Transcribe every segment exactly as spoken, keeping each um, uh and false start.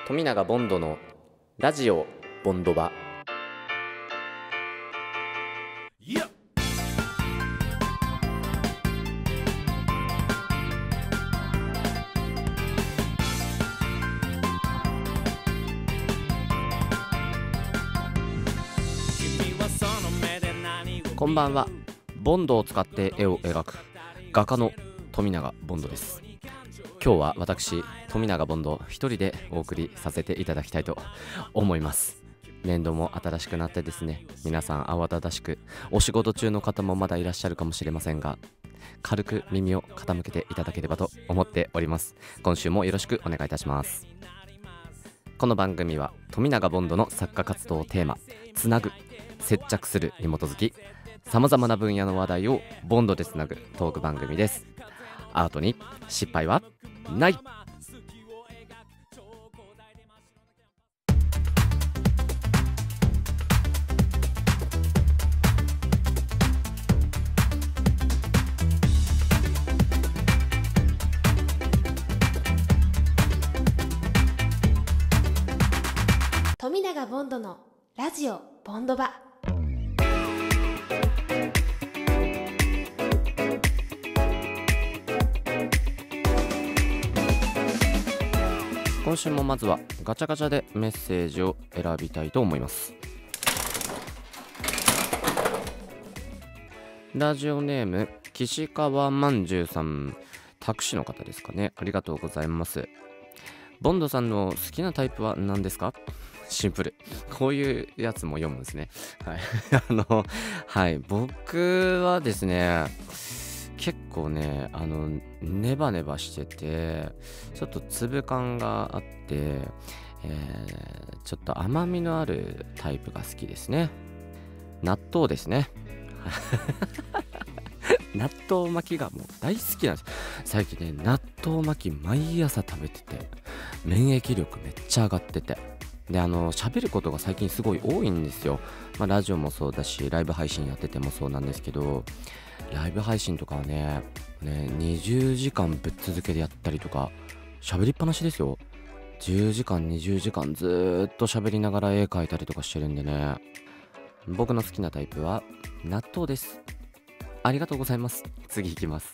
富永ボンドのラジオボンドバ。こんばんは。ボンドを使って絵を描く画家の富永ボンドです。今日は私富永ボンド一人でお送りさせていただきたいと思います。年度も新しくなってですね、皆さん慌ただしくお仕事中の方もまだいらっしゃるかもしれませんが、軽く耳を傾けていただければと思っております。今週もよろしくお願いいたします。この番組は富永ボンドの作家活動をテーマ、つなぐ、接着するに基づき、さまざまな分野の話題をボンドでつなぐトーク番組です。アートに失敗はない。 富永ボンドのラジオボンドバ。 今週もまずはガチャガチャでメッセージを選びたいと思います。ラジオネーム岸川まんじゅうさん、タクシーの方ですかね。ありがとうございます。ボンドさんの好きなタイプは何ですか？シンプル。こういうやつも読むんですね。はい。あの、はい。僕はですね、結構ね、あの、ネバネバしてて、ちょっと粒感があって、えー、ちょっと甘みのあるタイプが好きですね。納豆ですね。納豆巻きがもう大好きなんです。最近ね、納豆巻き毎朝食べてて、免疫力めっちゃ上がってて、で、あの、喋ることが最近すごい多いんですよ。まあ、ラジオもそうだし、ライブ配信やっててもそうなんですけど、ライブ配信とかはね、ねにじゅうじかんぶっ続けでやったりとか、喋りっぱなしですよ。じゅうじかん、にじゅうじかんずーっと喋りながら絵描いたりとかしてるんでね。僕の好きなタイプは納豆です。ありがとうございます。次行きます。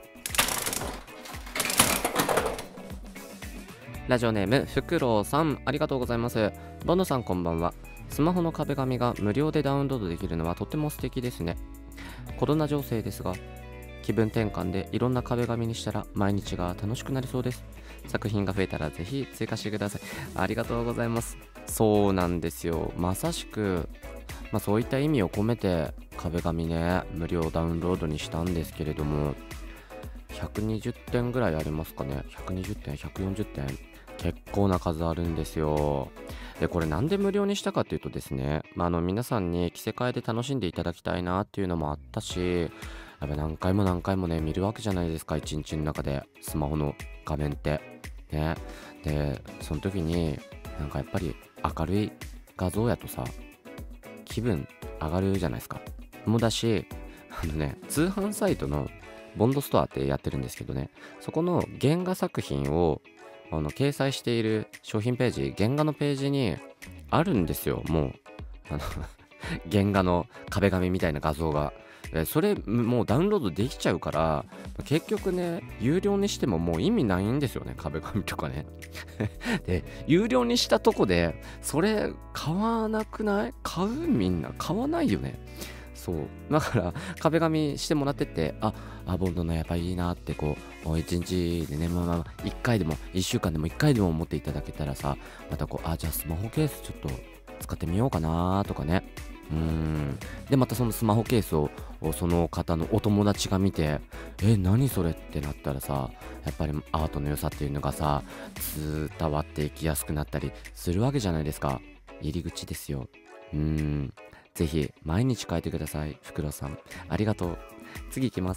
ラジオネームフクロウさん、ありがとうございます。ボンドさんこんばんは。スマホの壁紙が無料でダウンロードできるのはとても素敵ですね。コロナ情勢ですが、気分転換でいろんな壁紙にしたら毎日が楽しくなりそうです。作品が増えたらぜひ追加してください。ありがとうございます。そうなんですよ。まさしく、まあ、そういった意味を込めて壁紙ね、無料ダウンロードにしたんですけれども、ひゃくにじゅってんぐらいありますかね。ひゃくにじゅってん、ひゃくよんじゅってん、結構な数あるんですよ。で、これなんで無料にしたかっていうとですね、まあ、あの皆さんに着せ替えで楽しんでいただきたいなっていうのもあったし、やっぱ何回も何回もね見るわけじゃないですか、一日の中でスマホの画面ってね。で、その時になんかやっぱり明るい画像やとさ、気分上がるじゃないですか。もだし、あのね、通販サイトのボンドストアってやってるんですけどね、そこの原画作品をあの掲載している商品ページ、原画のページにあるんですよ。もうあの原画の壁紙みたいな画像が、えそれもうダウンロードできちゃうから、結局ね有料にしてももう意味ないんですよね、壁紙とかね。で、有料にしたとこでそれ買わなくない？買う？みんな買わないよね。そうだから壁紙してもらってて、ああボンドのやっぱいいなって、こう一日でね、まあまあいっかいでもいっしゅうかんでもいっかいでも思っていただけたらさ、またこう、あじゃあスマホケースちょっと使ってみようかなとかね。うーんで、またそのスマホケースをその方のお友達が見て、え何それってなったらさ、やっぱりアートの良さっていうのがさ伝わっていきやすくなったりするわけじゃないですか。入り口ですよ。うーんぜひ毎日書いてください、フクロウさん。ありがとう。次行きます。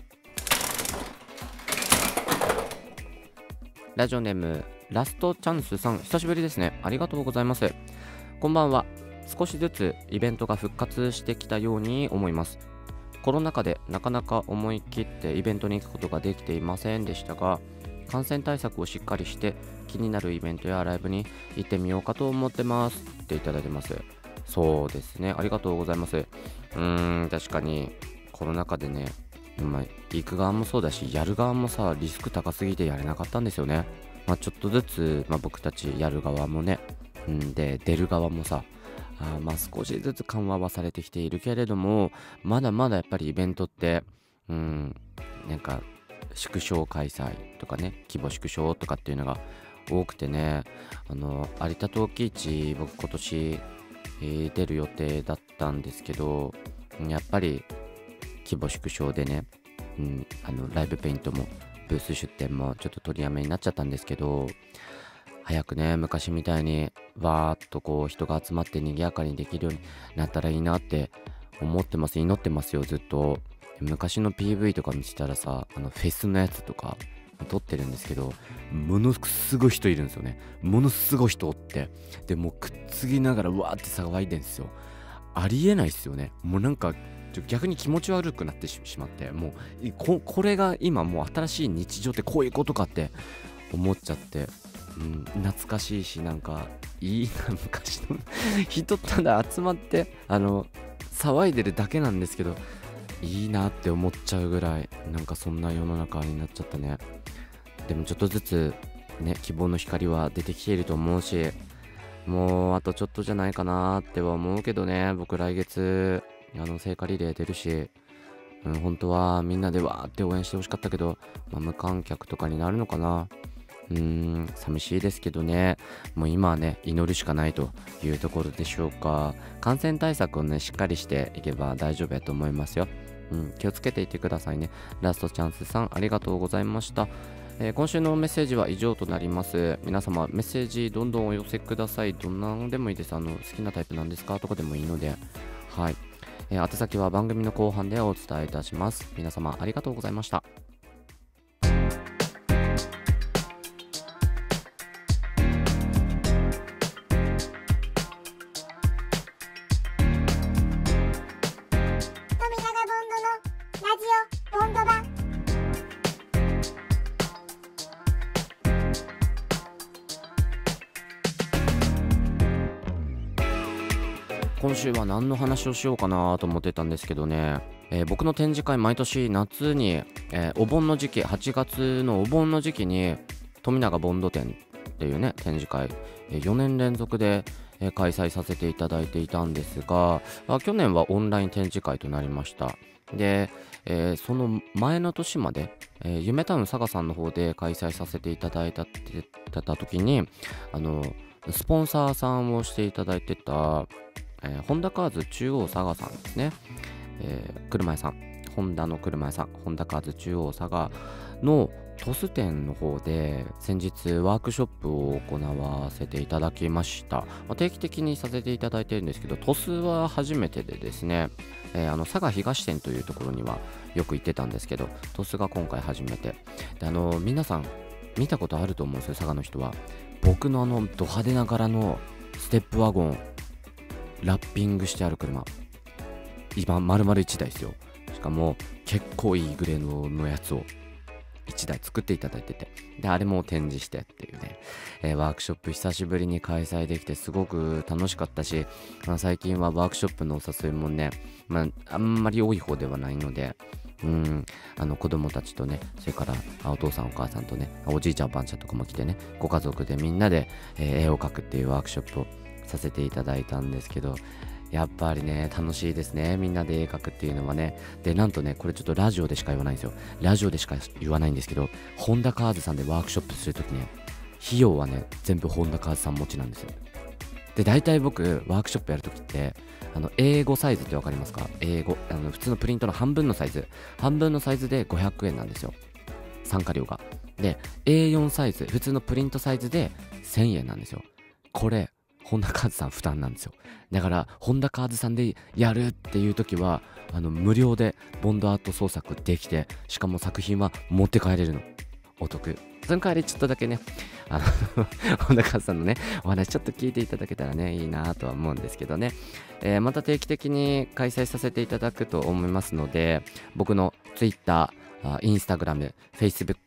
ラジオネームラストチャンスさん、久しぶりですね。ありがとうございます。こんばんは。少しずつイベントが復活してきたように思います。コロナ禍でなかなか思い切ってイベントに行くことができていませんでしたが、 感染対策をしっかりして気になるイベントやライブに行ってみようかと思ってますっていただいてます。そうですね、ありがとうございます。うーん確かにコロナ禍でね、まあ、行く側もそうだしやる側もさリスク高すぎてやれなかったんですよね。まあ、ちょっとずつ、まあ、僕たちやる側もね、うん、で出る側もさあーまあ少しずつ緩和はされてきているけれども、まだまだやっぱりイベントってうんなんか縮小開催とかね、規模縮小とかっていうのが多くてね、あの有田陶器市僕今年、えー出る予定だったんですけど、やっぱり規模縮小でね、うん、あのライブペイントもブース出店もちょっと取りやめになっちゃったんですけど、早くね昔みたいにわーっとこう人が集まって賑やかにできるようになったらいいなって思ってます。祈ってますよずっと。昔の ピーブイ とか見てたらさ、あのフェスのやつとか撮ってるんですけど、ものすごい人いるんですよね。ものすごい人おって、でもうくっつきながらわーって騒いでんですよ。ありえないっすよね。もうなんかちょ逆に気持ち悪くなってしまって、もういここれが今もう新しい日常ってこういうことかって思っちゃって、うん、懐かしいし、なんかいいな昔の人ただ集まってあの騒いでるだけなんですけど、いいなって思っちゃうぐらい、なんかそんな世の中になっちゃったね。でもちょっとずつね希望の光は出てきていると思うし、もうあとちょっとじゃないかなっては思うけどね。僕来月あの聖火リレー出るし、うん、本当はみんなでわーって応援してほしかったけど、まあ、無観客とかになるのかな。うーん寂しいですけどね。もう今はね祈るしかないというところでしょうか。感染対策をねしっかりしていけば大丈夫やと思いますよ。うん、気をつけていてくださいね。ラストチャンスさんありがとうございました。えー今週のメッセージは以上となります。皆様メッセージどんどんお寄せください。どんなのでもいいです。あの好きなタイプなんですかとかでもいいので、はい、えー宛先は番組の後半でお伝えいたします。皆様ありがとうございました。 富永ボンドのラジオボンド版。 今週は何の話をしようかなと思ってたんですけどね、えー僕の展示会毎年夏に、えーお盆の時期はちがつのお盆の時期に富永ボンド展っていうね展示会、えーよねん連続で、えー開催させていただいていたんですが、あ去年はオンライン展示会となりました。で、えーその前の年まで、えー夢タウン佐賀さんの方で開催させていただいたって言ってた時に、あのスポンサーさんをしていただいてたえーホンダカーズ中央佐賀さんですね、えー車屋さん、ホンダの車屋さん、ホンダカーズ中央佐賀のトス店の方で先日ワークショップを行わせていただきました。まあ定期的にさせていただいてるんですけど、トスは初めてでですね、えーあの佐賀東店というところにはよく行ってたんですけど、トスが今回初めてで、あの皆さん見たことあると思うんですよ、佐賀の人は。僕のあのド派手な柄のステップワゴンラッピングしてある車、今丸々いちだいですよ。しかも結構いいグレードのやつをいちだい作っていただいてて、であれも展示してっていうね、えーワークショップ久しぶりに開催できてすごく楽しかったし、まあ、最近はワークショップのお誘いもね、まあ、あんまり多い方ではないので、うんあの子供たちとね、それからあお父さんお母さんとね、おじいちゃんおばあちゃんとかも来てね、ご家族でみんなで、えー絵を描くっていうワークショップをさせていただいたんですけど、やっぱりね楽しいですね、みんなで絵描くっていうのはね。でなんとね、これちょっとラジオでしか言わないんですよ。ラジオでしか言わないんですけど、ホンダカーズさんでワークショップするときね、費用はね全部ホンダカーズさん持ちなんですよ。で大体僕ワークショップやるときって、あの英語サイズってわかりますか？英語あの普通のプリントの半分のサイズ半分のサイズでごひゃくえんなんですよ、参加料が。で エーよん サイズ、普通のプリントサイズでせんえんなんですよ。これホンダカーズさん負担なんですよ。だからホンダカーズさんでやるっていう時はあの無料でボンドアート創作できて、しかも作品は持って帰れるの。お得。その代わりちょっとだけね、あのホンダカーズさんのねお話ちょっと聞いていただけたらねいいなとは思うんですけどね、えーまた定期的に開催させていただくと思いますので、僕の Twitter、あ Instagram、Facebook、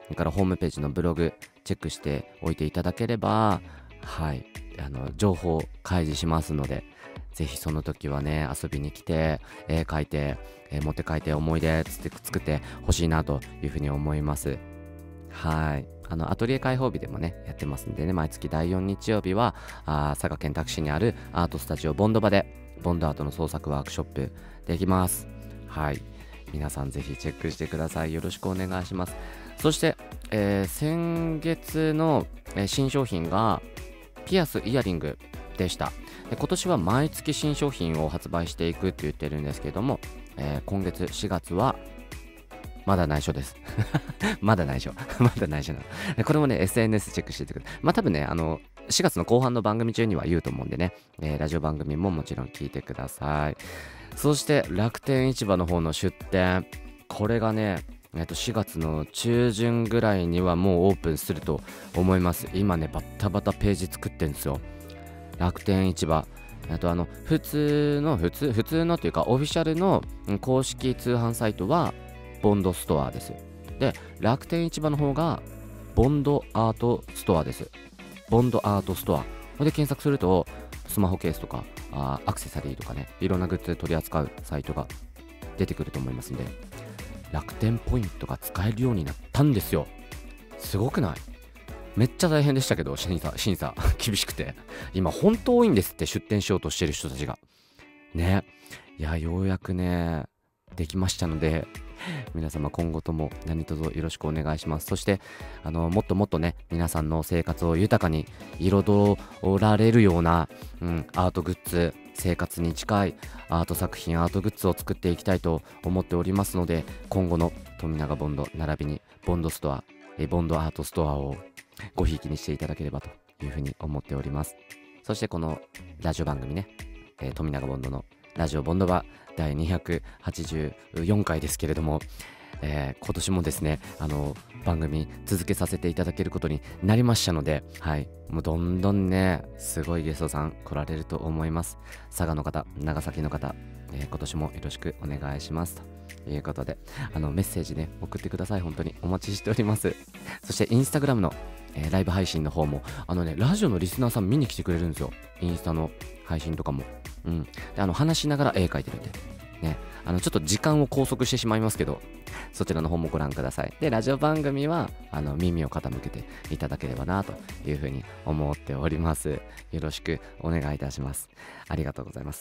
それからホームページのブログチェックしておいていただければ、はい、あの情報開示しますので、ぜひその時はね遊びに来て絵描いて、えー持って帰って思い出つって作ってほしいなというふうに思います。はい、あのアトリエ開放日でもねやってますんでね、毎月だいよん日曜日はあー佐賀県多久市にあるアートスタジオボンド場でボンドアートの創作ワークショップできます。はい、皆さんぜひチェックしてください。よろしくお願いします。そして、えー先月の、えー新商品がピアスイヤリングでした。で今年は毎月新商品を発売していくって言ってるんですけども、えー今月しがつはまだ内緒ですまだ内緒まだ内緒なので、これもね エスエヌエス チェックしててください。まあ多分ねあのしがつの後半の番組中には言うと思うんでね、えーラジオ番組ももちろん聞いてください。そして楽天市場の方の出店、これがねえっとしがつの中旬ぐらいにはもうオープンすると思います。今ねバッタバタページ作ってんですよ、楽天市場。あとあの普通の普通普通のというかオフィシャルのうん公式通販サイトはボンドストアです。で楽天市場の方がボンドアートストアです。ボンドアートストアこれで検索するとスマホケースとかあーアクセサリーとかねいろんなグッズで取り扱うサイトが出てくると思いますんで、楽天ポイントが使えるようになったんですよ。すごくない？めっちゃ大変でしたけど、審査審査厳しくて、今本当多いんですって、出店しようとしてる人たちがね。いやようやくねできましたので、皆様今後とも何卒よろしくお願いします。そしてあのもっともっとね皆さんの生活を豊かに彩られるような、うん、アートグッズ、生活に近いアート作品、アートグッズを作っていきたいと思っておりますので、今後の富永ボンド並びにボンドストアえボンドアートストアをごひいきにしていただければというふうに思っております。そしてこのラジオ番組ね、えー富永ボンドのラジオボンドはだいにひゃくはちじゅうよんかいですけれども、えー今年もですねあの番組続けさせていただけることになりましたので、はいもうどんどんねすごいゲストさん来られると思います。佐賀の方、長崎の方、えー今年もよろしくお願いしますということで、あのメッセージね送ってください。本当にお待ちしております。そしてインスタグラムの、えーライブ配信の方もあのねラジオのリスナーさん見に来てくれるんですよ、インスタの配信とかも。うんであの話しながら絵描いてるんでね、あのちょっと時間を拘束してしまいますけど、そちらの方もご覧ください。でラジオ番組はあの耳を傾けていただければなというふうに思っております。よろしくお願いいたします。ありがとうございます。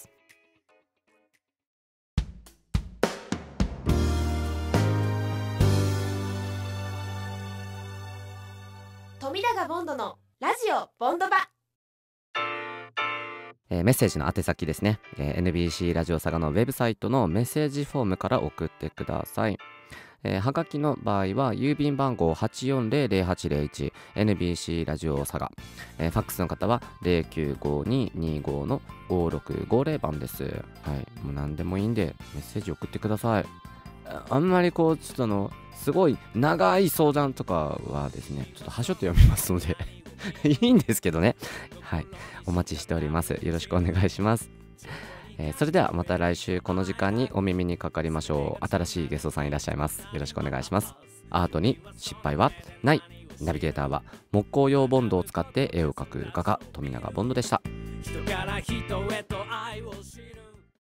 富永ボンドのラジオボンドバ。 えーメッセージの宛先ですね、えー エヌビーシー ラジオ佐賀のウェブサイトのメッセージフォームから送ってください。えーはがきの場合は郵便番号 はちよんゼロゼロはちゼロいち エヌビーシー ラジオ佐賀、えーファックスの方は ゼロきゅうごににごのごろくごゼロ番です。はい、もう何でもいいんでメッセージ送ってください。ああんまりこうちょっとあのすごい長い相談とかはですねちょっとはしょって読みますのでいいんですけどね。はい、お待ちしております。よろしくお願いします。えーそれではまた来週この時間にお耳にかかりましょう。新しいゲストさんいらっしゃいます。よろしくお願いします。アートに失敗はない。ナビゲーターは木工用ボンドを使って絵を描く画家富永ボンドでした。 人から人へと愛を知る